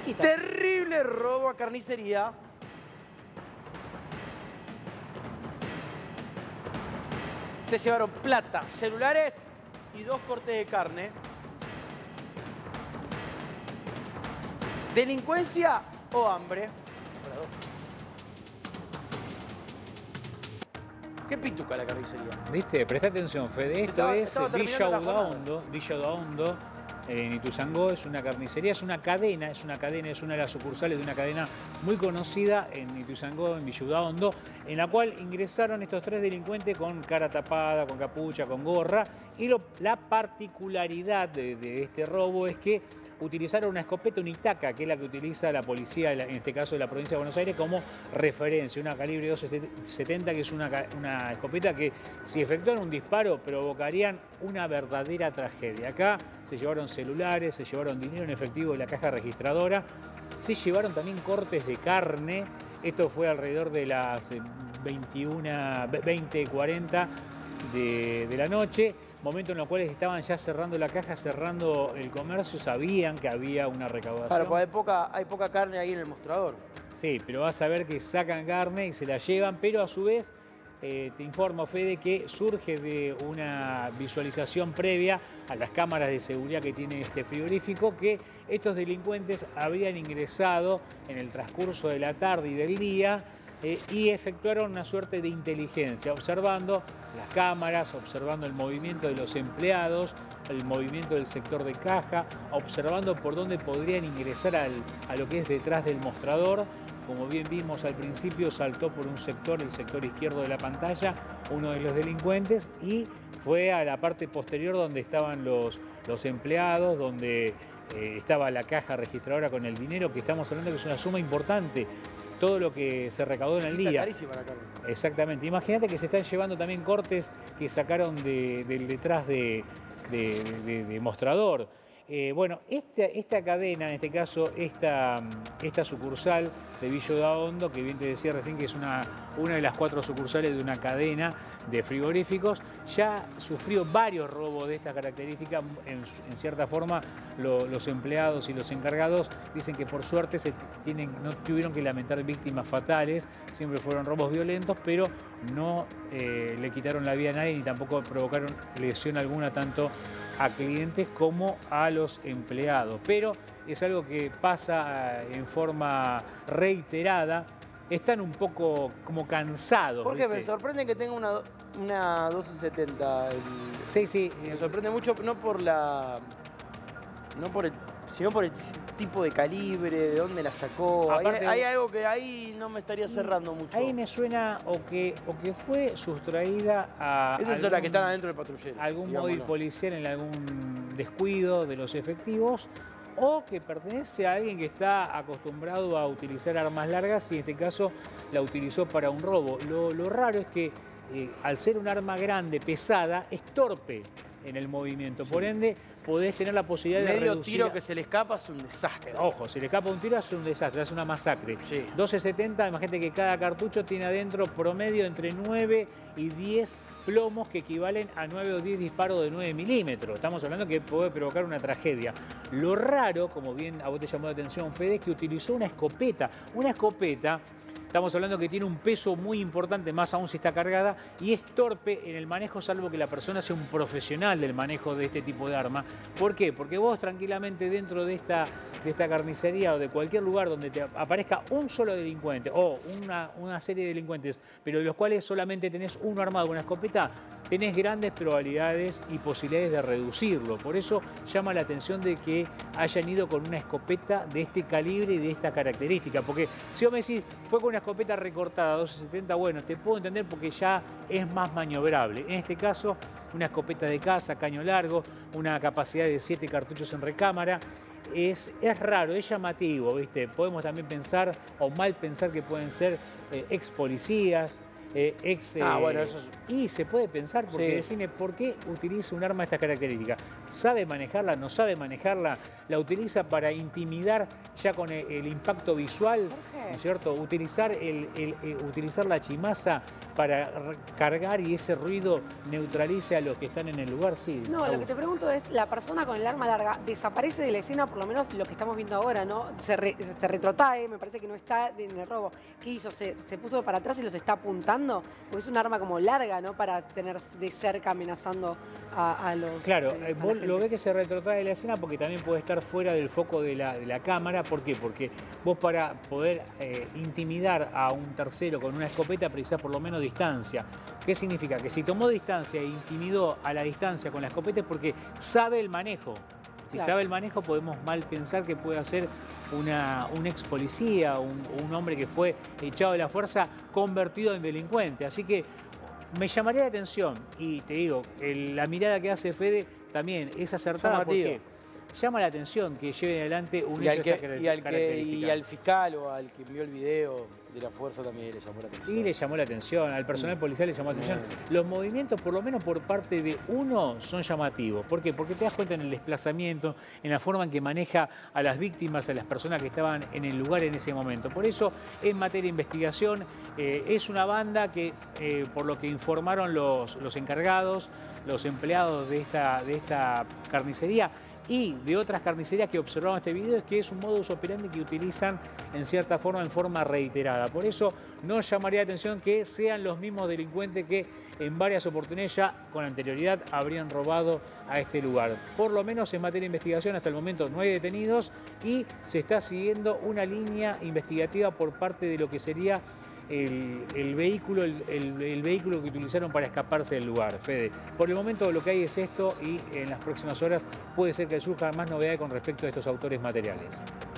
cerquita. Terrible robo a carnicería. Se llevaron plata, celulares y 2 cortes de carne. ¿Delincuencia o hambre? ¿Qué pituca la carnicería? ¿Viste? Presta atención, Fede. Esto Estaba es Villa terminando la Udaondo. Villa Udaondo, en Ituzaingó, es una carnicería, es una cadena, es una de las sucursales de una cadena muy conocida en Ituzaingó, en Villa Udaondo, en la cual ingresaron estos 3 delincuentes con cara tapada, con capucha, con gorra. Y la particularidad de este robo es que utilizaron una escopeta, una Itaca, que es la que utiliza la policía, en este caso de la provincia de Buenos Aires, como referencia, una calibre 270, que es una escopeta que si efectúan un disparo provocarían una verdadera tragedia. Acá se llevaron celulares, se llevaron dinero en efectivo de la caja registradora, se llevaron también cortes de carne. Esto fue alrededor de las 20:40 de la noche. Momento en los cuales estaban ya cerrando la caja, cerrando el comercio, sabían que había una recaudación. Claro, porque hay poca carne ahí en el mostrador. Sí, pero vas a ver que sacan carne y se la llevan, pero a su vez te informo, Fede, que surge de una visualización previa a las cámaras de seguridad que tiene este frigorífico, que estos delincuentes habían ingresado en el transcurso de la tarde y del día y efectuaron una suerte de inteligencia, observando las cámaras, observando el movimiento de los empleados, el movimiento del sector de caja, observando por dónde podrían ingresar a lo que es detrás del mostrador. Como bien vimos al principio, saltó por un sector, el sector izquierdo de la pantalla, uno de los delincuentes, y fue a la parte posterior donde estaban los empleados, donde estaba la caja registradora con el dinero, que estamos hablando que es una suma importante. Todo lo que se recaudó en el día. Carísima la carne. Exactamente. Imagínate que se están llevando también cortes que sacaron del detrás de mostrador. Bueno, esta cadena, en este caso, esta sucursal de Villa Udaondo, que bien te decía recién que es una de las 4 sucursales de una cadena de frigoríficos, ya sufrió varios robos de esta característica. En cierta forma, los empleados y los encargados dicen que por suerte no tuvieron que lamentar víctimas fatales, siempre fueron robos violentos, pero no le quitaron la vida a nadie ni tampoco provocaron lesión alguna tanto a clientes como a los empleados. Pero es algo que pasa en forma reiterada. Están un poco como cansados. Jorge, ¿viste? me sorprende que tenga una 1270. Sí. Me sorprende mucho, sino por el tipo de calibre, de dónde la sacó. Aparte, hay algo que ahí no me estaría cerrando mucho. Ahí me suena o que fue sustraída a Esas son las que están adentro del patrullero. algún móvil policial en algún descuido de los efectivos, o que pertenece a alguien que está acostumbrado a utilizar armas largas y en este caso la utilizó para un robo. Lo raro es que al ser un arma grande, pesada, es torpe en el movimiento. Sí. Por ende, podés tener la posibilidad de reducir... Medio tiro que se le escapa es un desastre. Ojo, si le escapa un tiro es un desastre, es una masacre. Sí. 1270, imagínate que cada cartucho tiene adentro promedio entre 9 y 10 plomos que equivalen a 9 o 10 disparos de 9 milímetros. Estamos hablando que puede provocar una tragedia. Lo raro, como bien a vos te llamó la atención, Fede, es que utilizó una escopeta. Una escopeta... Estamos hablando que tiene un peso muy importante, más aún si está cargada, y es torpe en el manejo, salvo que la persona sea un profesional del manejo de este tipo de arma. ¿Por qué? Porque vos tranquilamente dentro de esta carnicería o de cualquier lugar donde te aparezca un solo delincuente o una serie de delincuentes, pero de los cuales solamente tenés uno armado con una escopeta, tenés grandes probabilidades y posibilidades de reducirlo. Por eso llama la atención de que hayan ido con una escopeta de este calibre y de esta característica. Porque si vos me decís, fue con una escopeta recortada, 1270, bueno, te puedo entender porque ya es más maniobrable. En este caso, una escopeta de caza, caño largo, una capacidad de 7 cartuchos en recámara. Es raro, es llamativo, ¿viste? Podemos también pensar, o mal pensar, que pueden ser ex policías, bueno, eso es... Y se puede pensar, porque Sí. decime, ¿por qué utiliza un arma de estas características? ¿Sabe manejarla? ¿No sabe manejarla? ¿La utiliza para intimidar ya con el impacto visual? Jorge. ¿No es cierto? Utilizar, utilizar la chimaza para cargar y ese ruido neutralice a los que están en el lugar. Sí. No, lo que te pregunto es, la persona con el arma larga desaparece de la escena, por lo menos lo que estamos viendo ahora, ¿no? Se retrotrae, me parece que no está en el robo. ¿Qué hizo? ¿Se puso para atrás y los está apuntando? Porque es un arma como larga, ¿no? Para tener de cerca amenazando a los... Claro, a la vos gente. lo ves que se retrotrae de la escena porque también puede estar fuera del foco de la cámara. ¿Por qué? Porque vos para poder intimidar a un tercero con una escopeta precisás por lo menos distancia. ¿Qué significa? Que si tomó distancia e intimidó a la distancia con la escopeta es porque sabe el manejo. Si Claro. sabe el manejo podemos mal pensar que puede ser un ex policía, un hombre que fue echado de la fuerza convertido en delincuente. Así que me llamaría la atención, y te digo, la mirada que hace Fede también es acertada Llamativo. porque llama la atención que lleven adelante un Y al, hecho de estas y características. al fiscal o al que vio el video de la fuerza también le llamó la atención. Y le llamó la atención, al personal policial le llamó la atención. Los movimientos, por lo menos por parte de uno, son llamativos. ¿Por qué? Porque te das cuenta en el desplazamiento, en la forma en que maneja a las víctimas, a las personas que estaban en el lugar en ese momento. Por eso, en materia de investigación, es una banda que, por lo que informaron los encargados, los empleados de esta carnicería, y de otras carnicerías que observaron este video, es que es un modus operandi que utilizan en cierta forma, en forma reiterada. Por eso nos llamaría la atención que sean los mismos delincuentes que en varias oportunidades ya con anterioridad habrían robado a este lugar. Por lo menos en materia de investigación hasta el momento no hay detenidos y se está siguiendo una línea investigativa por parte de lo que sería el vehículo que utilizaron para escaparse del lugar, Fede. Por el momento lo que hay es esto y en las próximas horas puede ser que surjan más novedades con respecto a estos autores materiales.